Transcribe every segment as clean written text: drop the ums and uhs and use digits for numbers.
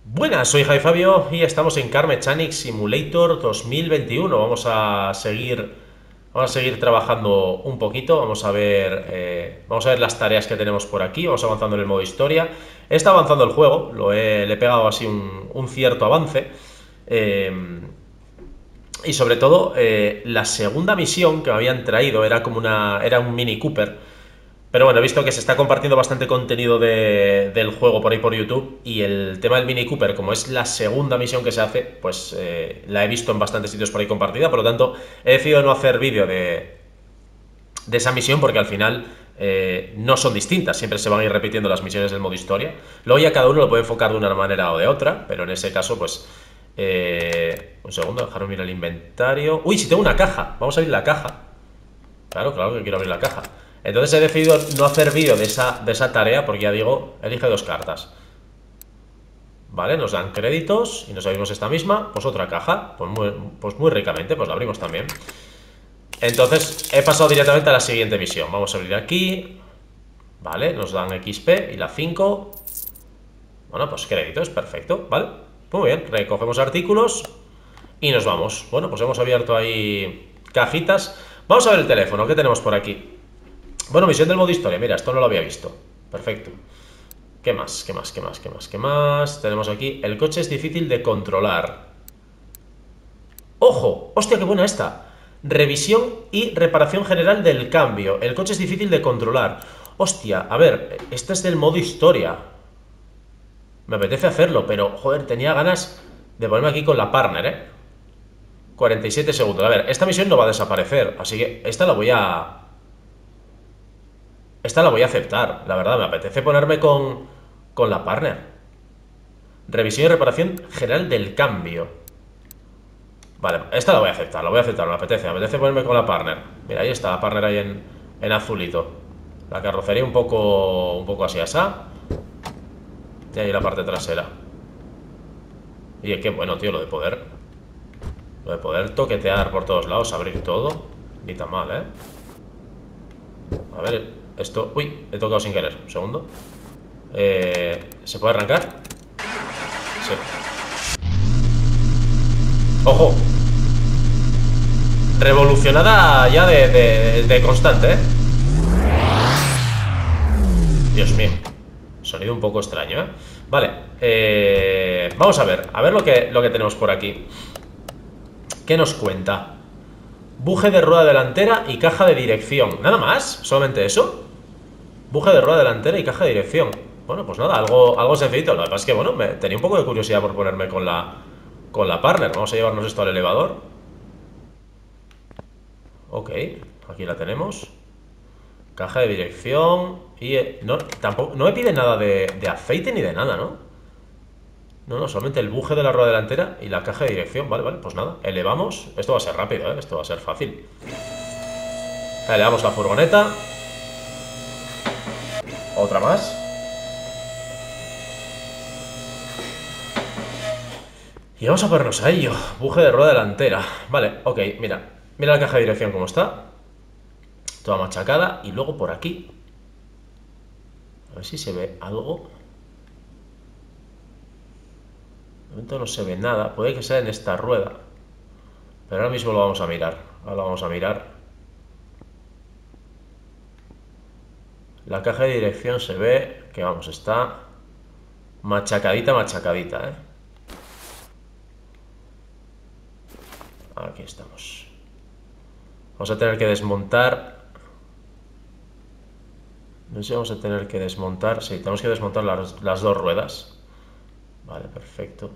Buenas, soy Javi Fabio y estamos en Car Mechanic Simulator 2021. Vamos a seguir trabajando un poquito. Vamos a ver las tareas que tenemos por aquí. Vamos avanzando en el modo historia. Está avanzando el juego, le he pegado así un cierto avance. Eh, y sobre todo, la segunda misión que me habían traído era un Mini Cooper. Pero bueno, he visto que se está compartiendo bastante contenido del juego por ahí por YouTube. Y el tema del Mini Cooper, como es la segunda misión que se hace, pues la he visto en bastantes sitios por ahí compartida. Por lo tanto, he decidido no hacer vídeo de esa misión porque al final no son distintas. Siempre se van a ir repitiendo las misiones del modo historia. Luego ya cada uno lo puede enfocar de una manera o de otra. Pero en ese caso, pues... un segundo, dejarme mirar el inventario. Uy, si tengo una caja. Vamos a abrir la caja. Claro, claro que quiero abrir la caja. Entonces he decidido no hacer vídeo de esa tarea porque ya digo, elige dos cartas. Vale, nos dan créditos y nos abrimos esta misma. Pues otra caja, pues muy ricamente, pues la abrimos también. Entonces he pasado directamente a la siguiente misión. Vamos a abrir aquí. Vale, nos dan XP y la 5. Bueno, pues créditos, perfecto, ¿vale? Muy bien, recogemos artículos y nos vamos. Bueno, pues hemos abierto ahí cajitas. Vamos a ver el teléfono, ¿qué tenemos por aquí? Bueno, misión del modo historia, mira, esto no lo había visto. Perfecto. ¿Qué más? ¿Qué más? ¿Qué más? ¿Qué más? ¿Qué más? Tenemos aquí, el coche es difícil de controlar. ¡Ojo! ¡Hostia, qué buena esta! Revisión y reparación general del cambio. El coche es difícil de controlar. Hostia, a ver, este es del modo historia. Me apetece hacerlo, pero, joder, tenía ganas de ponerme aquí con la partner, ¿eh? 47 segundos. A ver, esta misión no va a desaparecer, así que esta la voy a aceptar, la verdad, me apetece ponerme con la partner. Revisión y reparación general del cambio. Vale, esta la voy a aceptar, me apetece ponerme con la partner. Mira, ahí está la partner ahí en azulito. La carrocería un poco así asá. Y ahí la parte trasera. Y qué bueno, tío, lo de poder toquetear por todos lados, abrir todo. Ni tan mal, ¿eh? A ver, esto... Uy, he tocado sin querer, un segundo. ¿Se puede arrancar? Sí. ¡Ojo! Revolucionada ya de constante, ¿eh? Dios mío. Sonido un poco extraño, ¿eh? Vale. Vamos a ver lo que tenemos por aquí. ¿Qué nos cuenta? Buje de rueda delantera y caja de dirección. ¿Nada más? ¿Solamente eso? Buje de rueda delantera y caja de dirección. Bueno, pues nada, algo sencillito. Lo que pasa es que, bueno, tenía un poco de curiosidad por ponerme con la partner. Vamos a llevarnos esto al elevador. Ok, aquí la tenemos. Caja de dirección. Y no, tampoco, no me pide nada de aceite ni de nada, ¿no? No, no, solamente el buje de la rueda delantera y la caja de dirección. Vale, vale, pues nada, elevamos. Esto va a ser rápido, ¿eh? Esto va a ser fácil. Elevamos la furgoneta. Otra más. Y vamos a ponernos a ello. Buje de rueda delantera. Vale, ok, mira. Mira la caja de dirección como está. Toda machacada. Y luego por aquí. A ver si se ve algo. De momento no se ve nada. Puede que sea en esta rueda. Pero ahora mismo lo vamos a mirar. Ahora lo vamos a mirar. La caja de dirección se ve que, vamos, está machacadita, machacadita, ¿eh? Aquí estamos. Vamos a tener que desmontar. No sé si vamos a tener que desmontar. Sí, tenemos que desmontar las dos ruedas. Vale, perfecto.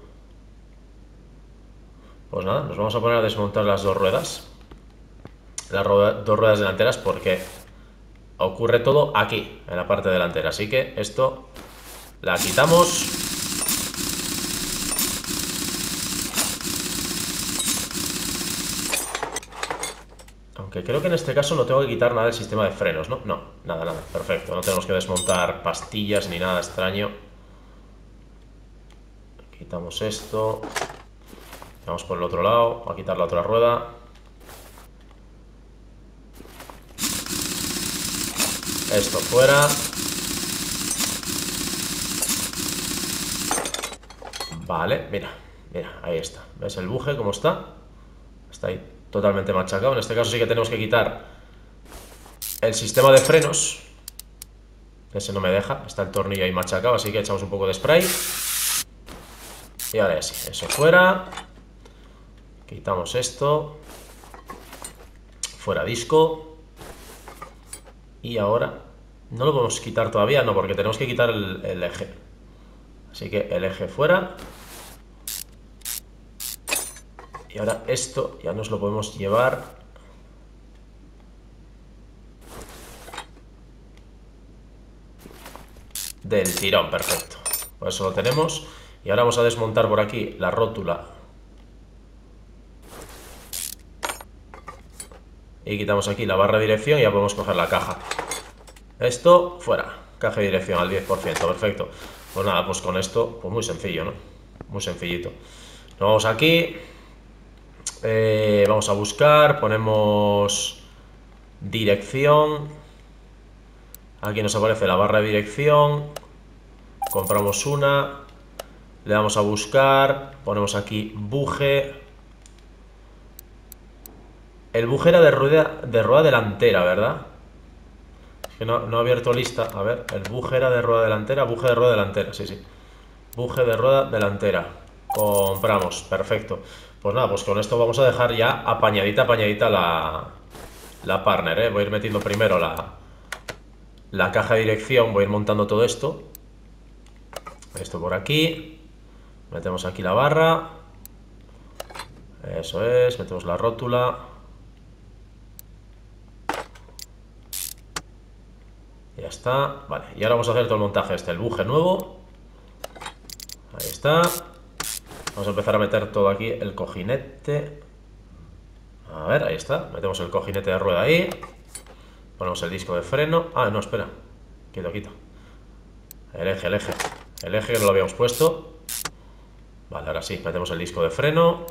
Pues nada, nos vamos a poner a desmontar las dos ruedas. Dos ruedas delanteras porque ocurre todo aquí, en la parte delantera. Así que esto la quitamos. Aunque creo que en este caso no tengo que quitar nada del sistema de frenos, ¿no? No, nada, nada, perfecto. No tenemos que desmontar pastillas ni nada extraño. Quitamos esto. Vamos por el otro lado, a quitar la otra rueda. Esto fuera. Vale, mira, mira, ahí está. ¿Ves el buje cómo está? Está ahí totalmente machacado. En este caso sí que tenemos que quitar el sistema de frenos. Ese no me deja, está el tornillo ahí machacado, así que echamos un poco de spray. Y ahora ya sí, eso fuera. Quitamos esto. Fuera disco. Y ahora no lo podemos quitar todavía, no, porque tenemos que quitar el eje. Así que el eje fuera. Y ahora esto ya nos lo podemos llevar. Del tirón, perfecto. Pues eso lo tenemos. Y ahora vamos a desmontar por aquí la rótula. Y quitamos aquí la barra de dirección y ya podemos coger la caja. Esto fuera. Caja de dirección al 10%, perfecto. Pues nada, pues con esto, pues muy sencillo, ¿no? Muy sencillito. Nos vamos aquí. Vamos a buscar, ponemos dirección. Aquí nos aparece la barra de dirección. Compramos una. Le damos a buscar. Ponemos aquí buje. El buje era de rueda delantera, ¿verdad? Que no he abierto lista. A ver, el buje era de rueda delantera. Buje de rueda delantera, sí, sí. Buje de rueda delantera. Compramos, perfecto. Pues nada, pues con esto vamos a dejar ya apañadita la partner, ¿eh? Voy a ir metiendo primero la caja de dirección. Voy a ir montando todo esto. Esto por aquí. Metemos aquí la barra. Eso es, metemos la rótula. Ya está, vale, y ahora vamos a hacer todo el montaje el buje nuevo. Ahí está. Vamos a empezar a meter todo aquí, el cojinete. A ver, ahí está, metemos el cojinete de rueda ahí. Ponemos el disco de freno. Ah, no, espera, quito. El eje que no lo habíamos puesto. Vale, ahora sí, metemos el disco de freno.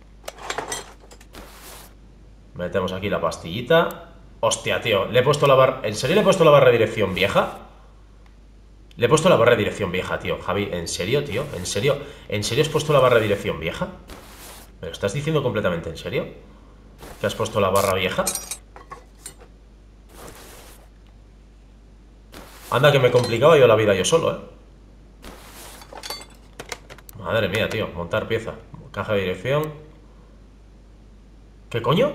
Metemos aquí la pastillita. Hostia, tío, le he puesto la barra... ¿En serio le he puesto la barra de dirección vieja? Le he puesto la barra de dirección vieja, tío. Javi, ¿en serio, tío? ¿En serio? ¿En serio has puesto la barra de dirección vieja? ¿Me lo estás diciendo completamente en serio? ¿Que has puesto la barra vieja? Anda, que me complicaba yo la vida yo solo, ¿eh? Madre mía, tío. Montar pieza. Caja de dirección. ¿Qué coño?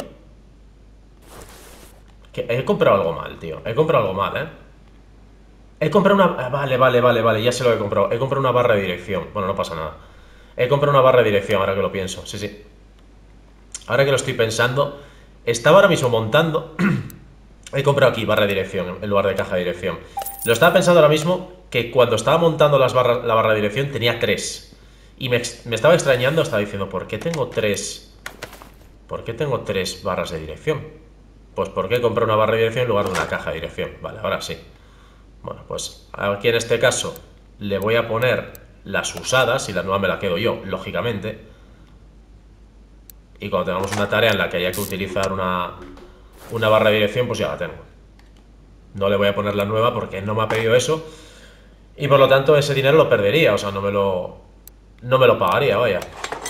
Que he comprado algo mal, tío. He comprado algo mal, ¿eh? He comprado una... Vale, ya sé lo que he comprado. He comprado una barra de dirección. Bueno, no pasa nada. He comprado una barra de dirección, ahora que lo pienso. Sí, sí. Ahora que lo estoy pensando. Estaba ahora mismo montando. He comprado aquí barra de dirección en lugar de caja de dirección. Lo estaba pensando ahora mismo que cuando estaba montando la barra de dirección tenía 3. Y me estaba extrañando, estaba diciendo, ¿por qué tengo 3? ¿Por qué tengo 3 barras de dirección? Pues porque compré una barra de dirección en lugar de una caja de dirección. Vale, ahora sí. Bueno, pues aquí en este caso le voy a poner las usadas y la nueva me la quedo yo, lógicamente. Y cuando tengamos una tarea en la que haya que utilizar una barra de dirección, pues ya la tengo. No le voy a poner la nueva porque no me ha pedido eso. Y por lo tanto ese dinero lo perdería, o sea, no me lo pagaría, vaya.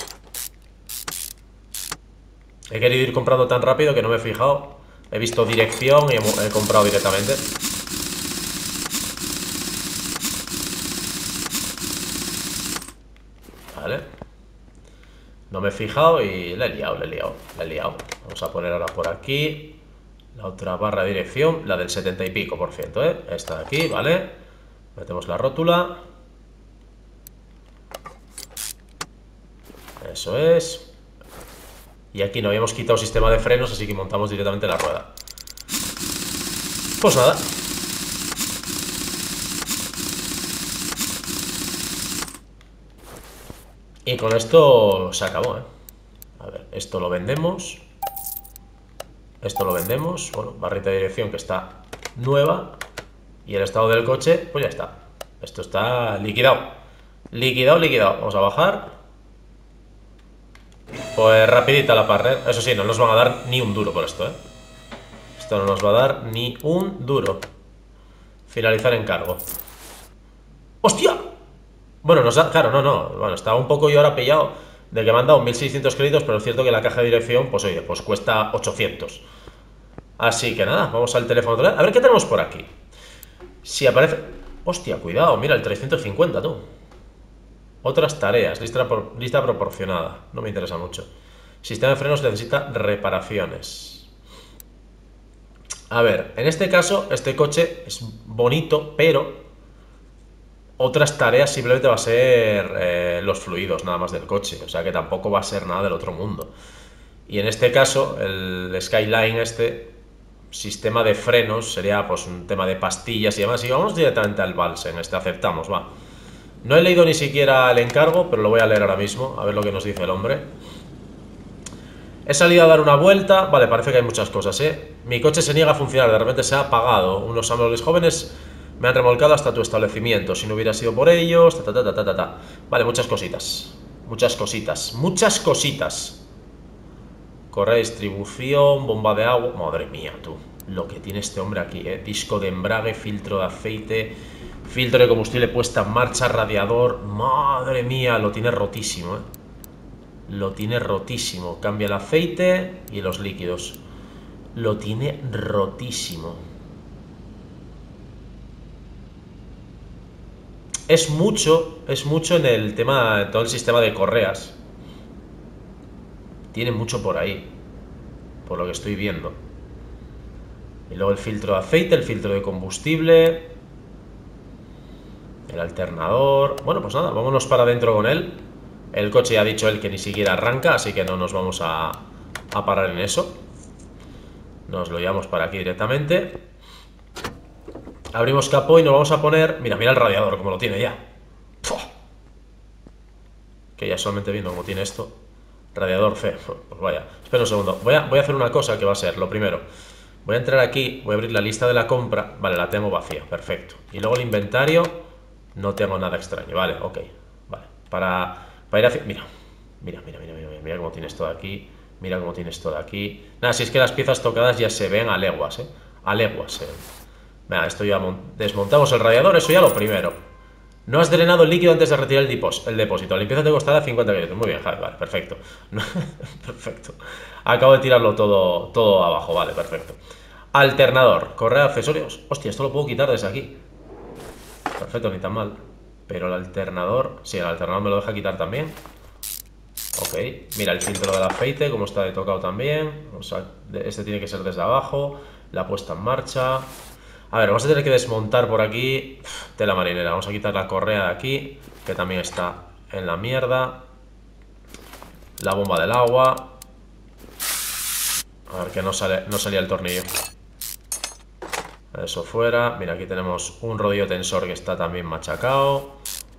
He querido ir comprando tan rápido que no me he fijado. He visto dirección y he comprado directamente. Vale. No me he fijado y le he liado. Vamos a poner ahora por aquí la otra barra de dirección, la del 70 y pico por ciento, ¿eh? Esta de aquí, ¿vale? Metemos la rótula. Eso es. Y aquí no habíamos quitado sistema de frenos, así que montamos directamente la rueda. Pues nada. Y con esto se acabó, ¿eh? A ver, esto lo vendemos. Esto lo vendemos. Bueno, barrita de dirección que está nueva. Y el estado del coche, pues ya está. Esto está liquidado. Liquidado. Vamos a bajar. Pues rapidita la partner. Eso sí, no nos van a dar ni un duro por esto, ¿eh? Esto no nos va a dar ni un duro. Finalizar encargo. ¡Hostia! Bueno, nos da, claro, no. Bueno, estaba un poco yo ahora pillado de que me han dado 1.600 créditos, pero es cierto que la caja de dirección, pues oye, pues cuesta 800. Así que nada, vamos al teléfono otra vez. A ver qué tenemos por aquí. Si aparece... Hostia, cuidado, mira, el 350, tú. Otras tareas, lista proporcionada. No me interesa mucho. Sistema de frenos necesita reparaciones. A ver, en este caso, este coche es bonito, pero otras tareas simplemente va a ser los fluidos nada más del coche. O sea que tampoco va a ser nada del otro mundo. Y en este caso, el Skyline este, sistema de frenos, sería pues un tema de pastillas y demás. Y vamos directamente al Balsen, este aceptamos, va. No he leído ni siquiera el encargo, pero lo voy a leer ahora mismo, a ver lo que nos dice el hombre. He salido a dar una vuelta, vale, parece que hay muchas cosas, Mi coche se niega a funcionar, de repente se ha apagado. Unos amables jóvenes me han remolcado hasta tu establecimiento. Si no hubiera sido por ellos, Vale, muchas cositas. Muchas cositas. Muchas cositas. Correa de distribución, bomba de agua. Madre mía, tú. Lo que tiene este hombre aquí, Disco de embrague, filtro de aceite, filtro de combustible puesta en marcha, radiador. Madre mía, lo tiene rotísimo, Lo tiene rotísimo. Cambia el aceite y los líquidos. Lo tiene rotísimo. Es mucho en el tema, todo el sistema de correas. Tiene mucho por ahí, por lo que estoy viendo. Y luego el filtro de aceite, el filtro de combustible, el alternador. Bueno, pues nada, vámonos para adentro con él. El coche ya ha dicho él que ni siquiera arranca, así que no nos vamos a parar en eso. Nos lo llevamos para aquí directamente. Abrimos capó y nos vamos a poner... Mira el radiador, como lo tiene ya. ¡Pua! Que ya solamente viendo cómo tiene esto. Radiador C. Pues vaya. Espera un segundo. Voy a hacer una cosa que va a ser, lo primero. Voy a entrar aquí, voy a abrir la lista de la compra. Vale, la tengo vacía, perfecto. Y luego el inventario, no tengo nada extraño. Vale, ok. Vale, para ir hacia... Mira cómo tienes todo aquí. Mira cómo tienes todo aquí. Nada, si es que las piezas tocadas ya se ven a leguas, A leguas se ven. Venga, esto ya desmontamos el radiador, eso ya lo primero. No has drenado el líquido antes de retirar el depósito. La limpieza te costará 50 créditos. Muy bien, Javi, vale, perfecto. Perfecto. Acabo de tirarlo todo abajo, vale, perfecto. Alternador, correa de accesorios. Hostia, esto lo puedo quitar desde aquí. Perfecto, ni tan mal. Pero el alternador... Sí, el alternador me lo deja quitar también. Ok, mira el filtro del aceite, como está de tocado también. O sea, este tiene que ser desde abajo. La puesta en marcha. A ver, vamos a tener que desmontar por aquí tela marinera. Vamos a quitar la correa de aquí, que también está en la mierda. La bomba del agua. A ver, que no salía el tornillo. Eso fuera. Mira, aquí tenemos un rodillo tensor que está también machacado.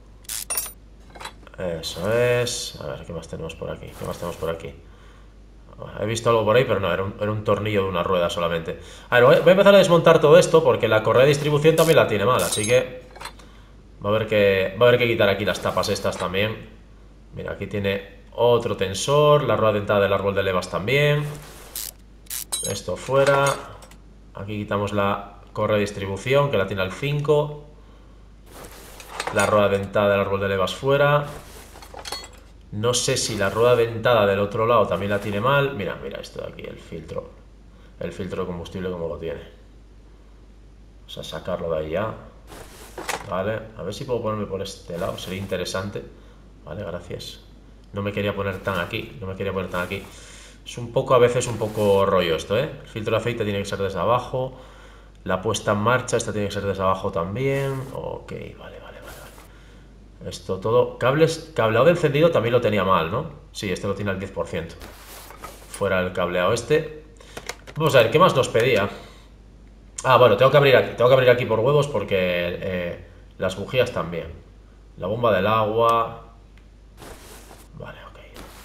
Eso es. A ver, ¿qué más tenemos por aquí? ¿Qué más tenemos por aquí? He visto algo por ahí, pero no, era un tornillo de una rueda solamente. A ver, voy a empezar a desmontar todo esto porque la correa de distribución también la tiene mal, así que va a haber que quitar aquí las tapas estas también. Mira, aquí tiene otro tensor, la rueda dentada del árbol de levas también. Esto fuera. Aquí quitamos la correa de distribución, que la tiene al 5. La rueda dentada del árbol de levas fuera. No sé si la rueda dentada del otro lado también la tiene mal. Mira esto de aquí, el filtro. El filtro de combustible como lo tiene. O sea, sacarlo de ahí ya. Vale, a ver si puedo ponerme por este lado. Sería interesante. Vale, gracias. No me quería poner tan aquí. Es un poco, a veces, un poco rollo esto, El filtro de aceite tiene que ser desde abajo. La puesta en marcha, esta tiene que ser desde abajo también. Ok, vale. Esto todo... Cableado de encendido también lo tenía mal, ¿no? Sí, este lo tiene al 10%. Fuera el cableado este. Vamos a ver, ¿qué más nos pedía? Ah, bueno, tengo que abrir aquí por huevos porque las bujías también. La bomba del agua. Vale, ok.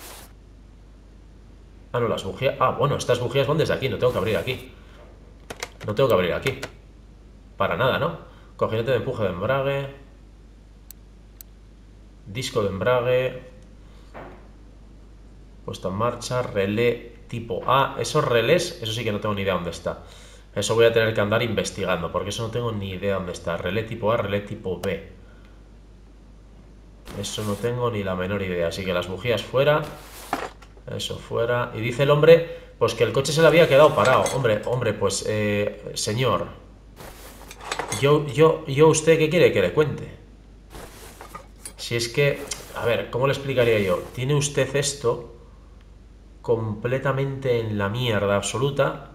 Ah, no, las bujías... Ah, bueno, estas bujías van desde aquí, no tengo que abrir aquí. Para nada, ¿no? Cojinete de empuje de embrague. Disco de embrague. Puesta en marcha. Relé tipo A. Esos relés, eso sí que no tengo ni idea dónde está. Eso voy a tener que andar investigando, porque eso no tengo ni idea dónde está. Relé tipo A, relé tipo B. Eso no tengo ni la menor idea. Así que las bujías fuera. Eso fuera. Y dice el hombre, pues que el coche se le había quedado parado. Hombre, pues, señor. Yo, ¿usted qué quiere que le cuente? Si es que, a ver, ¿cómo le explicaría yo? Tiene usted esto completamente en la mierda absoluta.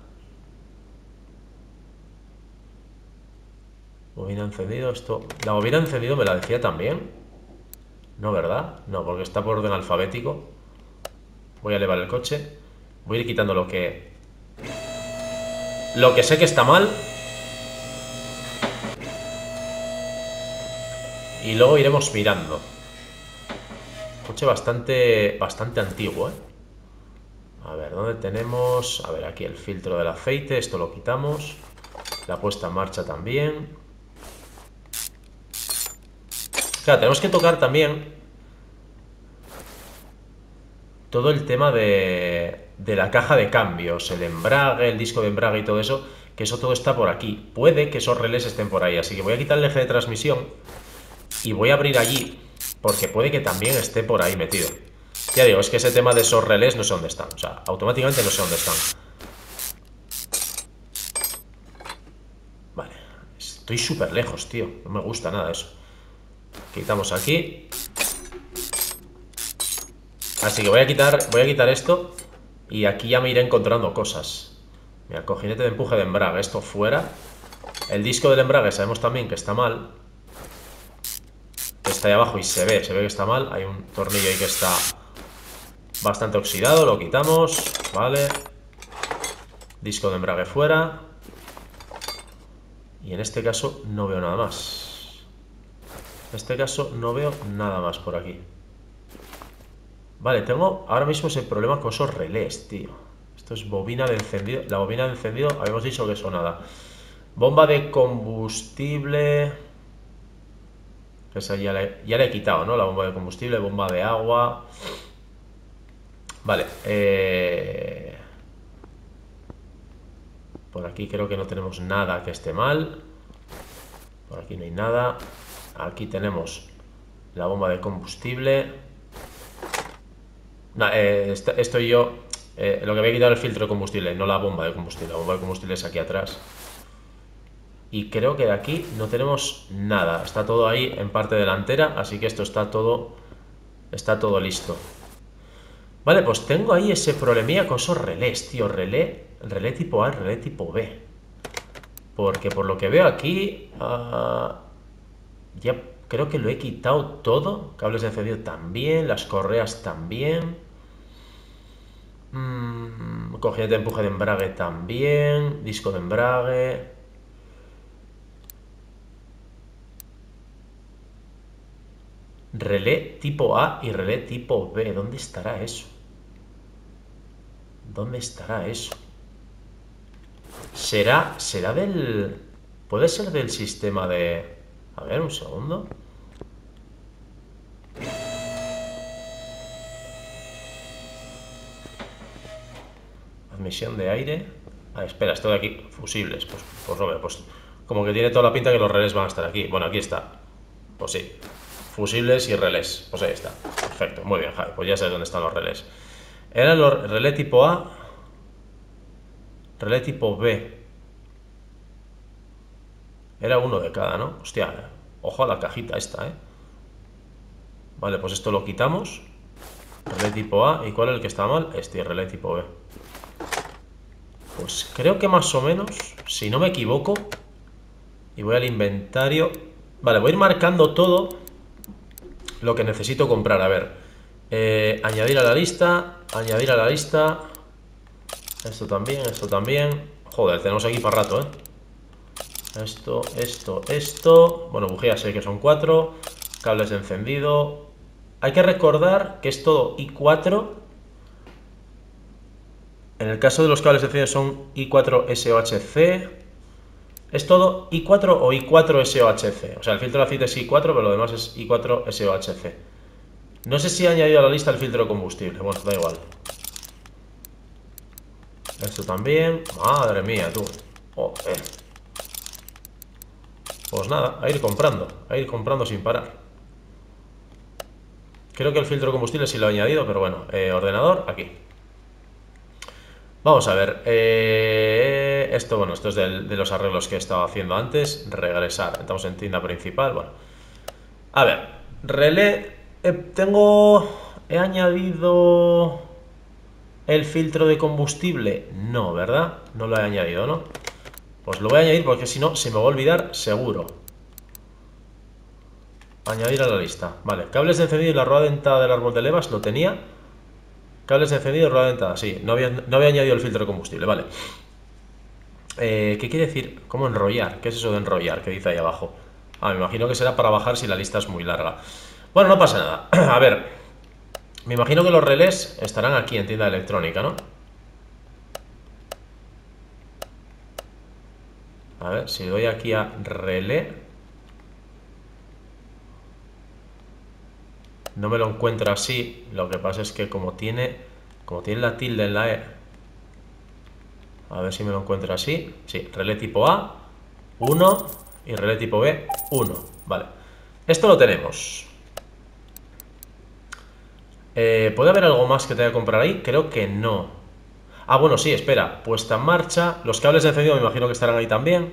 Bobina encendido, esto... La bobina encendido me la decía también. No, ¿verdad? No, porque está por orden alfabético. Voy a elevar el coche. Voy a ir quitando lo que... Lo que sé que está mal. Y luego iremos mirando. Coche bastante antiguo, ¿eh? A ver, ¿dónde tenemos? A ver, aquí el filtro del aceite. Esto lo quitamos. La puesta en marcha también. Claro, tenemos que tocar también todo el tema de la caja de cambios, el embrague, el disco de embrague y todo eso, que eso todo está por aquí. Puede que esos relés estén por ahí, así que voy a quitar el eje de transmisión y voy a abrir allí, porque puede que también esté por ahí metido. Ya digo, es que ese tema de esos relés no sé dónde están, o sea, automáticamente no sé dónde están. Vale, estoy súper lejos, tío, no me gusta nada eso. Quitamos aquí. Así que voy a quitar esto. Y aquí ya me iré encontrando cosas. Mira, cojinete de empuje de embrague, esto fuera. El disco del embrague sabemos también que está mal. Está ahí abajo y se ve que está mal. Hay un tornillo ahí que está bastante oxidado, lo quitamos. Vale. Disco de embrague fuera. Y en este caso no veo nada más. En este caso no veo nada más por aquí. Vale, tengo ahora mismo ese problema con esos relés, tío. Esto es bobina de encendido. La bobina de encendido, habíamos dicho que eso nada. Bomba de combustible. Esa ya la he quitado, ¿no? La bomba de combustible, bomba de agua. Vale. Por aquí creo que no tenemos nada que esté mal. Por aquí no hay nada. Aquí tenemos la bomba de combustible. Estoy yo. Lo que había quitado el filtro de combustible, no la bomba de combustible. La bomba de combustible es aquí atrás. Y creo que de aquí no tenemos nada. Está todo ahí en parte delantera, así que esto está todo listo. Vale, pues tengo ahí ese problemilla con esos relés, tío. Relé tipo A, relé tipo B. Porque por lo que veo aquí, ya creo que lo he quitado todo. Cables de encendido también, las correas también. Cojinete de empuje de embrague también. Disco de embrague. Relé tipo A y relé tipo B. ¿Dónde estará eso? ¿Dónde estará eso? ¿Será del... ¿Puede ser del sistema de... A ver, un segundo. Admisión de aire. Ah, espera, esto de aquí. Fusibles. Pues no veo, pues... Como que tiene toda la pinta que los relés van a estar aquí. Bueno, aquí está. Pues sí. Fusibles y relés. Pues ahí está. Perfecto. Muy bien, Javi. Pues ya sé dónde están los relés. Eran los relé tipo A. Relé tipo B. Era uno de cada, ¿no? Hostia, ojo a la cajita esta, ¿eh? Vale, pues esto lo quitamos. Relé tipo A. ¿Y cuál es el que está mal? Este, relé tipo B. Pues creo que más o menos, si no me equivoco. Y voy al inventario. Vale, voy a ir marcando todo lo que necesito comprar. A ver, añadir a la lista. Añadir a la lista. Esto también, esto también. Joder, tenemos aquí para rato, ¿eh? Esto. Bueno, bujías sé que son 4. Cables de encendido. Hay que recordar que es todo I4. En el caso de los cables de encendido son I4 SOHC. Es todo I4 o I4 SOHC. O sea, el filtro de aceite es I4, pero lo demás es I4 SOHC. No sé si he añadido a la lista el filtro de combustible. Bueno, da igual. Esto también. Madre mía, tú. Pues nada, a ir comprando sin parar. Creo que el filtro de combustible sí lo he añadido, pero bueno, ordenador, aquí. Vamos a ver. Esto, bueno, esto es de los arreglos que he estado haciendo antes. Regresar. Estamos en tienda principal. Bueno. A ver. Relé. He añadido el filtro de combustible. No, ¿verdad? No lo he añadido, ¿no? Pues lo voy a añadir porque si no se me va a olvidar seguro. Añadir a la lista. Vale. Cables de encendido y la rueda dentada del árbol de levas lo tenía. Cables de encendido y rueda dentada. Sí, no había añadido el filtro de combustible. Vale. ¿Qué quiere decir? ¿Cómo enrollar? ¿Qué es eso de enrollar? ¿Qué dice ahí abajo? Ah, me imagino que será para bajar si la lista es muy larga. Bueno, no pasa nada. A ver. Me imagino que los relés estarán aquí en tienda electrónica, ¿no? A ver, si doy aquí a relé. No me lo encuentro así. Lo que pasa es que como tiene la tilde en la E. A ver si me lo encuentro así. Sí, relé tipo A, 1 y relé tipo B, 1. Vale. Esto lo tenemos. ¿Puede haber algo más que tenga que comprar ahí? Creo que no. Ah, bueno, sí, espera. Puesta en marcha. Los cables de encendido me imagino que estarán ahí también.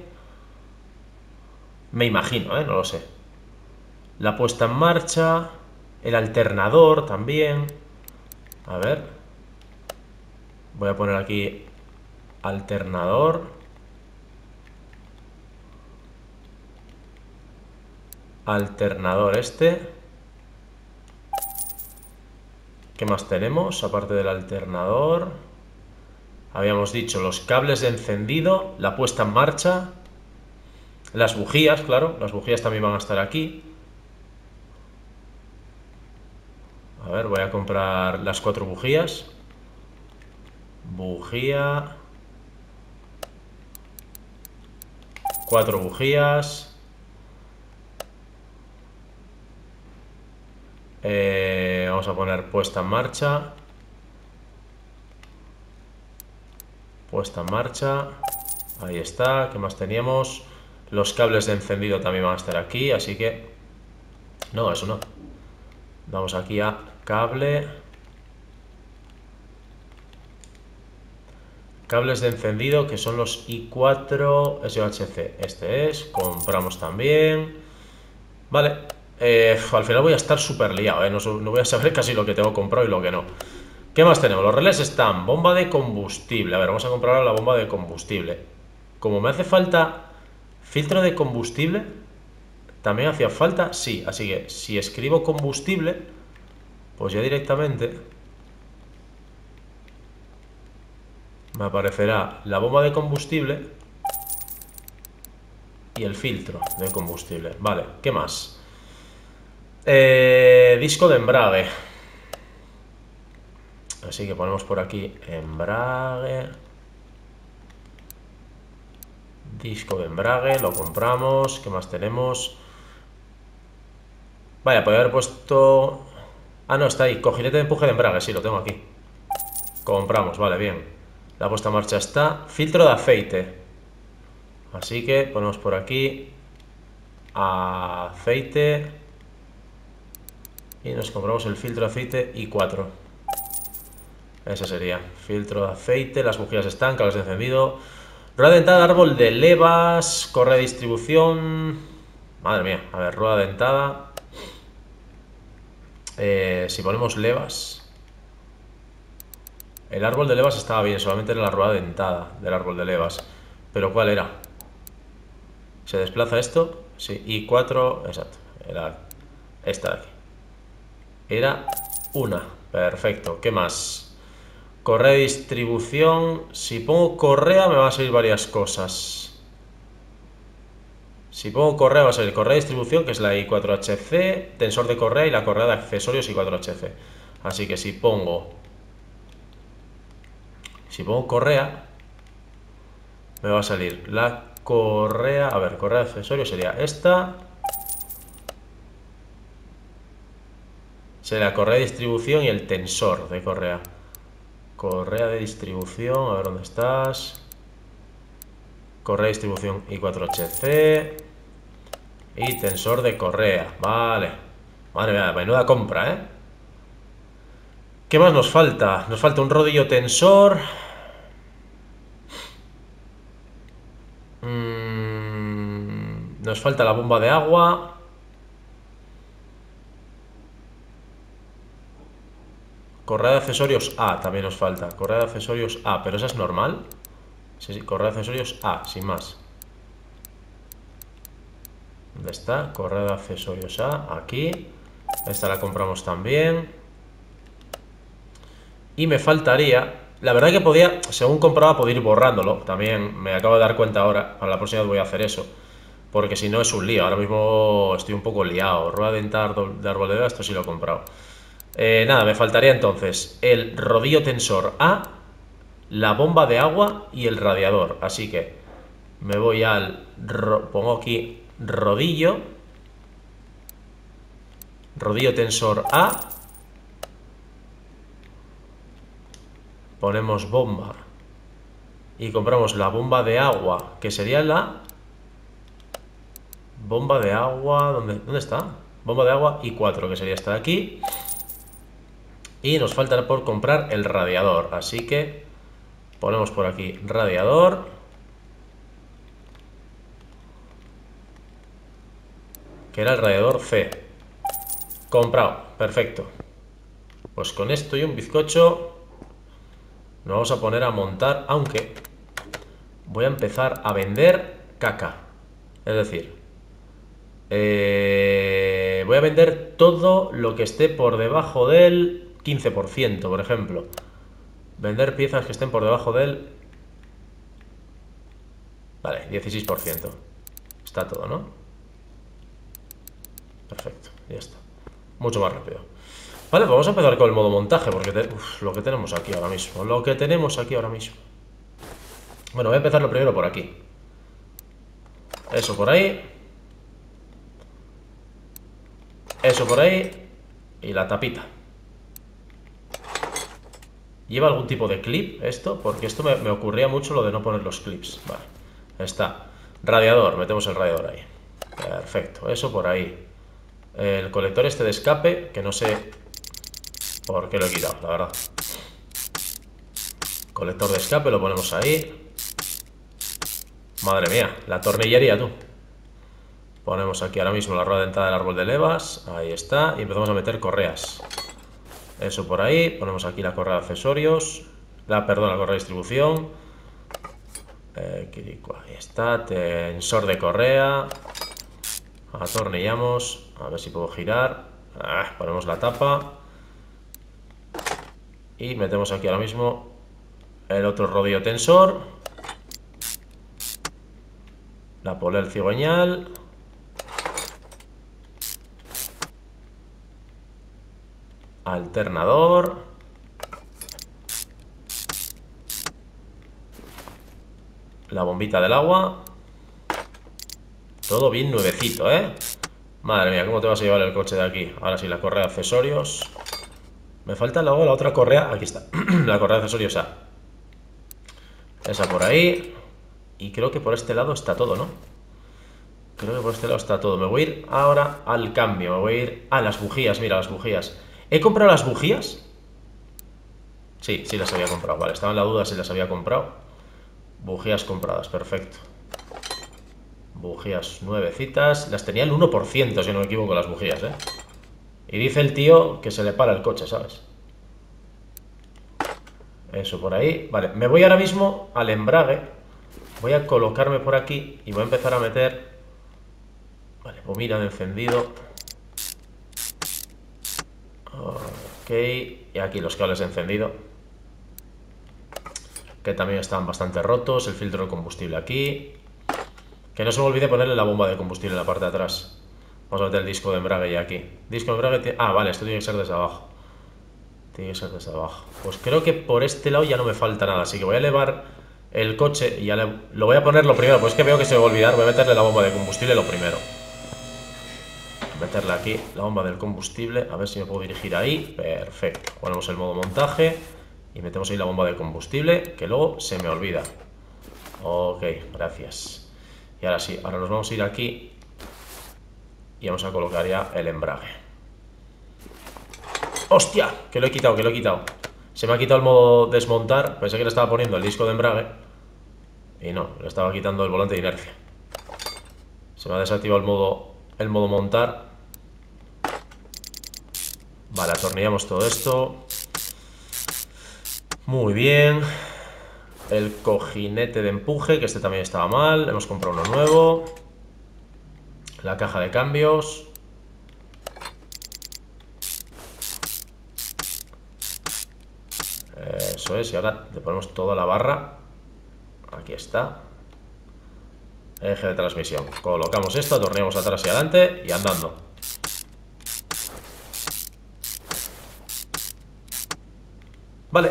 Me imagino, no lo sé. La puesta en marcha. El alternador también. A ver. Voy a poner aquí alternador. Alternador este. ¿Qué más tenemos? Aparte del alternador. Habíamos dicho los cables de encendido. La puesta en marcha. Las bujías, claro. Las bujías también van a estar aquí. A ver, voy a comprar las 4 bujías. Bujía. 4 bujías. Vamos a poner puesta en marcha. Puesta en marcha. Ahí está. ¿Qué más teníamos? Los cables de encendido también van a estar aquí, así que... No, eso no. Vamos aquí a cable. Cables de encendido que son los i4 SOHC. Este es. Compramos también. Vale. Al final voy a estar súper liado, no voy a saber casi lo que tengo comprado y lo que no. ¿Qué más tenemos? Los relés están. Bomba de combustible. A ver, vamos a comprar ahora la bomba de combustible. Como me hace falta filtro de combustible, también hacía falta, sí. Así que si escribo combustible, pues ya directamente me aparecerá la bomba de combustible y el filtro de combustible. Vale, ¿qué más? Disco de embrague. Así que ponemos por aquí embrague. Disco de embrague, lo compramos. ¿Qué más tenemos? Vaya, podría haber puesto... Ah, no, está ahí. Cojinete de empuje de embrague, sí, lo tengo aquí. Compramos, vale, bien. La puesta en marcha está. Filtro de aceite. Así que ponemos por aquí aceite. Y nos compramos el filtro de aceite i4. Ese sería. Filtro de aceite, las bujías están, cables de encendido. Rueda dentada, árbol de levas, correa de distribución. Madre mía, a ver, rueda dentada. Si ponemos levas. El árbol de levas estaba bien, solamente era la rueda dentada del árbol de levas. Pero ¿cuál era? ¿Se desplaza esto? Sí, i4, exacto. Era esta de aquí. Era una. Perfecto. ¿Qué más? Correa de distribución. Si pongo correa me van a salir varias cosas. Si pongo correa va a salir correa de distribución, que es la i4HC, tensor de correa y la correa de accesorios i4HC. Así que si pongo correa, me va a salir la correa. A ver, correa de accesorios sería esta. Sería la correa de distribución y el tensor de correa. Correa de distribución, a ver dónde estás. Correa de distribución i4HC. Y tensor de correa, vale. Madre mía, menuda compra, ¿eh? ¿Qué más nos falta? Nos falta un rodillo tensor. Nos falta la bomba de agua. Correa de accesorios A también nos falta. Correa de accesorios A, pero esa es normal. Sí, sí, correa de accesorios A, sin más. ¿Dónde está? Correa de accesorios A, aquí. Esta la compramos también. Y me faltaría... La verdad que podía, según compraba, podía ir borrándolo. También me acabo de dar cuenta ahora. Para la próxima vez voy a hacer eso. Porque si no es un lío. Ahora mismo estoy un poco liado. Rueda dental de arboleda, esto sí lo he comprado. Nada, me faltaría entonces el rodillo tensor A, la bomba de agua y el radiador. Así que me voy al... Pongo aquí rodillo. Rodillo tensor A. Ponemos bomba. Y compramos la bomba de agua, que sería la... Bomba de agua... ¿Dónde está? Bomba de agua y 4, que sería esta de aquí. Y nos falta por comprar el radiador. Así que ponemos por aquí radiador. Que era el radiador C. Comprado. Perfecto. Pues con esto y un bizcocho nos vamos a poner a montar, aunque voy a empezar a vender caca. Es decir, voy a vender todo lo que esté por debajo del 15%, por ejemplo. Vender piezas que estén por debajo del... Vale, 16%. Está todo, ¿no? Perfecto, ya está. Mucho más rápido. Vale, pues vamos a empezar con el modo montaje, porque lo que tenemos aquí ahora mismo. Lo que tenemos aquí ahora mismo. Bueno, voy a empezar lo primero por aquí. Eso por ahí. Eso por ahí. Y la tapita. ¿Lleva algún tipo de clip esto? Porque esto me ocurría mucho lo de no poner los clips. Vale, está. Radiador, metemos el radiador ahí. Perfecto, eso por ahí. El colector este de escape, que no sé por qué lo he quitado, la verdad. Colector de escape, lo ponemos ahí. Madre mía, la tornillería, tú. Ponemos aquí ahora mismo la rueda dentada del árbol de levas. Ahí está, y empezamos a meter correas. Eso por ahí, ponemos aquí la correa de accesorios. Perdón, la correa de distribución. Ahí está, tensor de correa. Atornillamos, a ver si puedo girar. Ponemos la tapa. Y metemos aquí ahora mismo el otro rodillo tensor. La polea del cigüeñal. Alternador. La bombita del agua. Todo bien nuevecito, ¿eh? Madre mía, ¿cómo te vas a llevar el coche de aquí? Ahora sí, la correa de accesorios. Me falta luego la otra correa. Aquí está. La correa de accesorios A. Esa por ahí. Y creo que por este lado está todo, ¿no? Creo que por este lado está todo. Me voy a ir ahora al cambio. Me voy a ir a las bujías. Mira, las bujías. ¿He comprado las bujías? Sí, sí las había comprado. Vale, estaba en la duda si las había comprado. Bujías compradas, perfecto. Bujías nuevecitas. Las tenía el 1%, si no me equivoco, las bujías, ¿eh? Y dice el tío que se le para el coche, ¿sabes? Eso por ahí. Vale, me voy ahora mismo al embrague. Voy a colocarme por aquí y voy a empezar a meter... Vale, bobina de encendido. Ok, y aquí los cables de encendido, que también están bastante rotos. El filtro de combustible aquí. Que no se me olvide ponerle la bomba de combustible en la parte de atrás. Vamos a meter el disco de embrague ya aquí. Disco de embrague... vale, esto tiene que ser desde abajo. Tiene que ser desde abajo. Pues creo que por este lado ya no me falta nada. Así que voy a elevar el coche y ya lo voy a poner lo primero. Pues es que veo que se me va a olvidar. Voy a meterle la bomba de combustible lo primero. Meterle aquí la bomba del combustible. A ver si me puedo dirigir ahí. Perfecto. Ponemos el modo montaje y metemos ahí la bomba de combustible, que luego se me olvida. Ok, gracias. Y ahora sí, ahora nos vamos a ir aquí y vamos a colocar ya el embrague. ¡Hostia! Que lo he quitado, que lo he quitado. Se me ha quitado el modo desmontar. Pensé que le estaba poniendo el disco de embrague. Y no, le estaba quitando el volante de inercia. Se me ha desactivado el modo montar. Vale, atornillamos todo esto. Muy bien. El cojinete de empuje, que este también estaba mal. Hemos comprado uno nuevo. La caja de cambios. Eso es, y ahora le ponemos toda la barra. Aquí está. Eje de transmisión. Colocamos esto, atornillamos atrás y adelante y andando. Vale.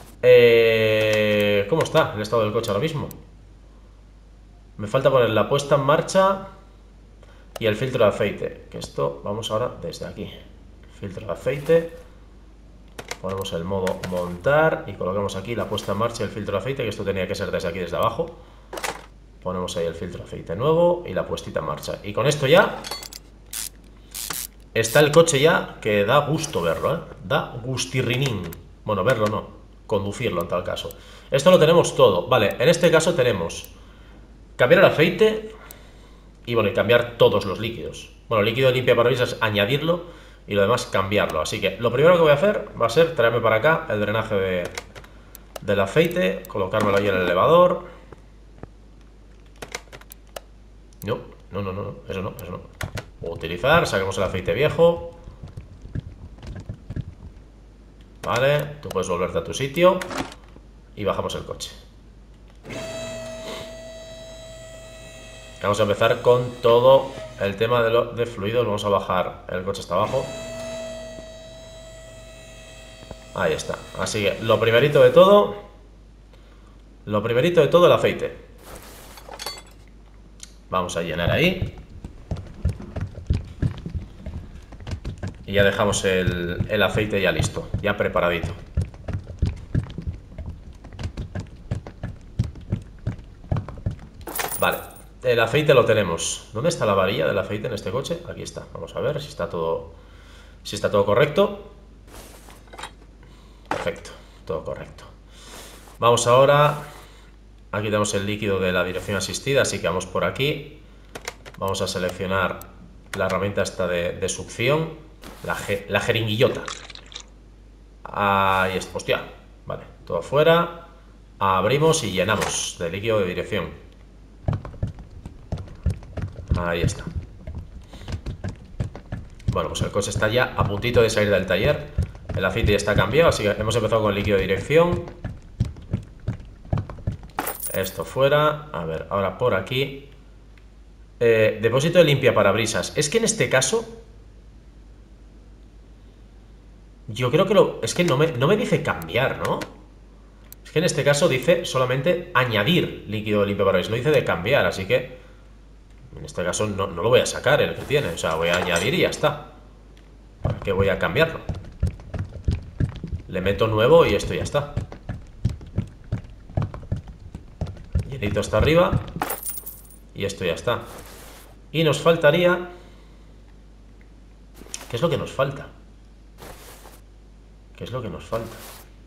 ¿Cómo está el estado del coche ahora mismo? Me falta poner la puesta en marcha y el filtro de aceite. Que esto vamos ahora desde aquí. Filtro de aceite. Ponemos el modo montar y colocamos aquí la puesta en marcha y el filtro de aceite, que esto tenía que ser desde aquí, desde abajo. Ponemos ahí el filtro de aceite nuevo y la puestita en marcha. Y con esto ya está el coche ya, que da gusto verlo, ¿eh? Da gustirrinín. Bueno, verlo no, conducirlo en tal caso. Esto lo tenemos todo. Vale, en este caso tenemos cambiar el aceite y bueno, y cambiar todos los líquidos. Bueno, el líquido limpia parabrisas, añadirlo y lo demás cambiarlo. Así que lo primero que voy a hacer va a ser traerme para acá el drenaje del aceite, colocármelo ahí en el elevador. No, eso no. Utilizar, saquemos el aceite viejo. Vale, tú puedes volverte a tu sitio y bajamos el coche. Vamos a empezar con todo el tema de fluidos. Vamos a bajar el coche hasta abajo. Ahí está. Así que lo primerito de todo el aceite. Vamos a llenar ahí. Y ya dejamos el aceite ya listo, ya preparadito. Vale, el aceite lo tenemos. ¿Dónde está la varilla del aceite en este coche? Aquí está. Vamos a ver si está todo correcto. Perfecto, todo correcto. Vamos ahora. Aquí tenemos el líquido de la dirección asistida, así que vamos por aquí. Vamos a seleccionar la herramienta esta de succión. La jeringuillota. Ahí está, hostia. Vale, todo afuera. Abrimos y llenamos de líquido de dirección. Ahí está. Bueno, pues el coche está ya a puntito de salir del taller. El aceite ya está cambiado, así que hemos empezado con el líquido de dirección. Esto fuera. A ver, ahora por aquí. Depósito de limpia parabrisas. Es que en este caso yo creo que es que no me dice cambiar, ¿no? Es que en este caso dice solamente añadir líquido de limpia parabrisas. No dice de cambiar, así que en este caso no lo voy a sacar el que tiene. O sea, voy a añadir y ya está. ¿Para qué voy a cambiarlo? Le meto nuevo y esto ya está. Llenito hasta arriba. Y esto ya está. Y nos faltaría... ¿Qué es lo que nos falta? ¿Qué es lo que nos falta?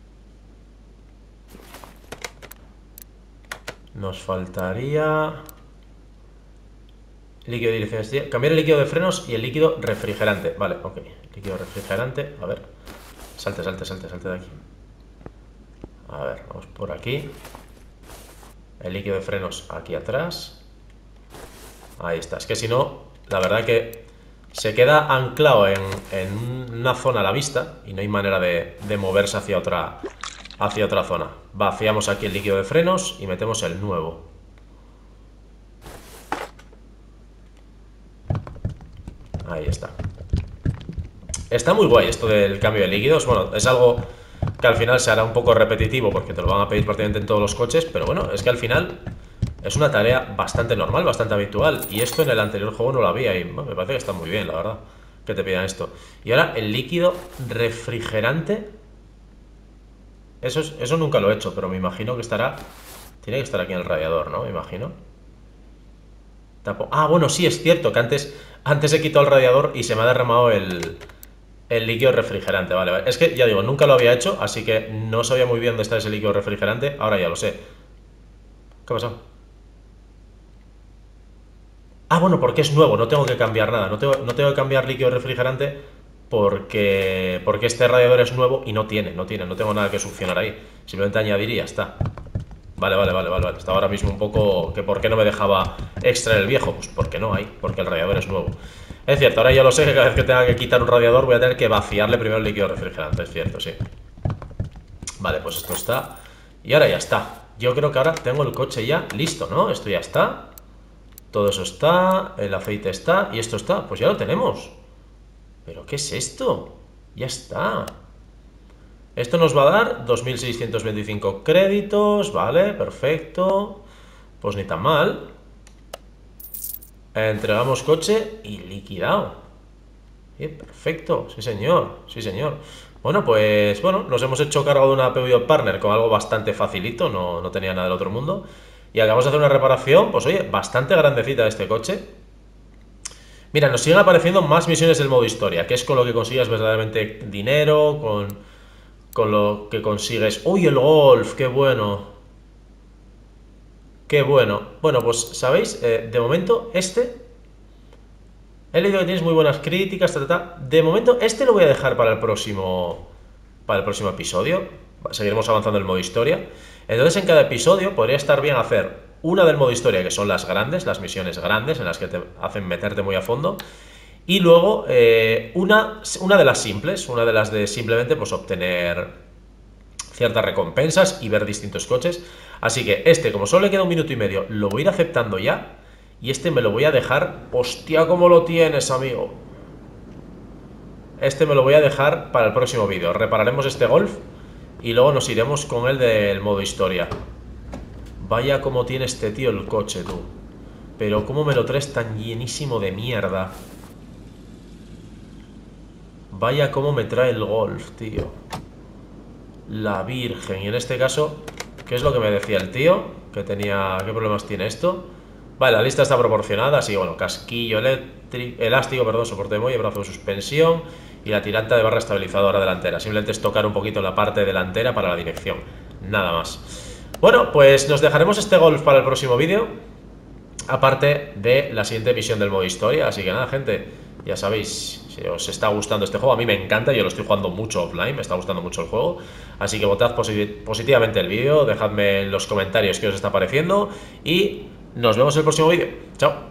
Nos faltaría... líquido de dirección. Cambiar el líquido de frenos y el líquido refrigerante. Vale, ok. Líquido refrigerante. A ver. Salte de aquí. A ver, vamos por aquí. El líquido de frenos aquí atrás. Ahí está. Es que si no, la verdad que se queda anclado en una zona a la vista y no hay manera de moverse hacia otra zona. Vaciamos aquí el líquido de frenos y metemos el nuevo. Ahí está. Está muy guay esto del cambio de líquidos. Bueno, es algo que al final se hará un poco repetitivo porque te lo van a pedir prácticamente en todos los coches, pero bueno, es que al final es una tarea bastante normal, bastante habitual. Y esto en el anterior juego no lo había y bueno, me parece que está muy bien, la verdad, que te pidan esto. Y ahora el líquido refrigerante. Eso nunca lo he hecho, pero me imagino que estará... Tiene que estar aquí en el radiador, ¿no? Me imagino. Ah, bueno, sí, es cierto que antes he quitado el radiador y se me ha derramado El líquido refrigerante, vale, vale. Es que ya digo, nunca lo había hecho, así que no sabía muy bien dónde está ese líquido refrigerante. Ahora ya lo sé. ¿Qué ha pasado? Ah, bueno, porque es nuevo, no tengo que cambiar nada. No tengo que cambiar líquido refrigerante porque este radiador es nuevo y no tengo nada que succionar ahí. Simplemente añadir y ya está. Vale, vale, vale, vale, vale. Estaba ahora mismo un poco que por qué no me dejaba extraer el viejo. Pues porque no hay, porque el radiador es nuevo. Es cierto, ahora ya lo sé que cada vez que tenga que quitar un radiador voy a tener que vaciarle primero el líquido refrigerante. Es cierto, sí. Vale, pues esto está. Y ahora ya está. Yo creo que ahora tengo el coche ya listo, ¿no? Esto ya está. Todo eso está. El aceite está. Y esto está. Pues ya lo tenemos. ¿Pero qué es esto? Ya está. Esto nos va a dar 2.625 créditos. Vale, perfecto. Pues ni tan mal. Entregamos coche y liquidado. Perfecto, sí señor, sí señor. Bueno, pues bueno, nos hemos hecho cargo de una PVO Partner con algo bastante facilito, no tenía nada del otro mundo. Y acabamos de hacer una reparación, pues oye, bastante grandecita de este coche. Mira, nos siguen apareciendo más misiones del modo historia, que es con lo que consigues verdaderamente dinero, con lo que consigues... ¡Uy, el golf! ¡Qué bueno! ¡Qué bueno! Bueno, pues, ¿sabéis? De momento, he leído que tienes muy buenas críticas, De momento, este lo voy a dejar para el próximo episodio. Seguiremos avanzando en el modo historia. Entonces, en cada episodio podría estar bien hacer una del modo historia, que son las grandes, las misiones grandes, en las que te hacen meterte muy a fondo. Y luego, una de las simples, una de las de simplemente pues obtener ciertas recompensas y ver distintos coches. Así que como solo le queda 1 minuto y medio, lo voy a ir aceptando ya. Y me lo voy a dejar. Hostia, cómo lo tienes, amigo. Me lo voy a dejar para el próximo vídeo. Repararemos este Golf y luego nos iremos con el del modo historia. Vaya como tiene este tío el coche, tú. Pero cómo me lo traes tan llenísimo de mierda. Vaya cómo me trae el Golf, tío. La Virgen. Y en este caso, ¿qué es lo que me decía el tío? ¿Qué problemas tiene esto? Vale, la lista está proporcionada, así que bueno, casquillo elástico, perdón, soporte de muelle, brazo de suspensión y la tiranta de barra estabilizadora delantera. Simplemente es tocar un poquito la parte delantera para la dirección, nada más. Bueno, pues nos dejaremos este Golf para el próximo vídeo, aparte de la siguiente misión del modo historia. Así que nada, gente, ya sabéis, si os está gustando este juego, a mí me encanta, yo lo estoy jugando mucho offline, me está gustando mucho el juego. Así que votad positivamente el vídeo, dejadme en los comentarios qué os está pareciendo y nos vemos en el próximo vídeo. Chao.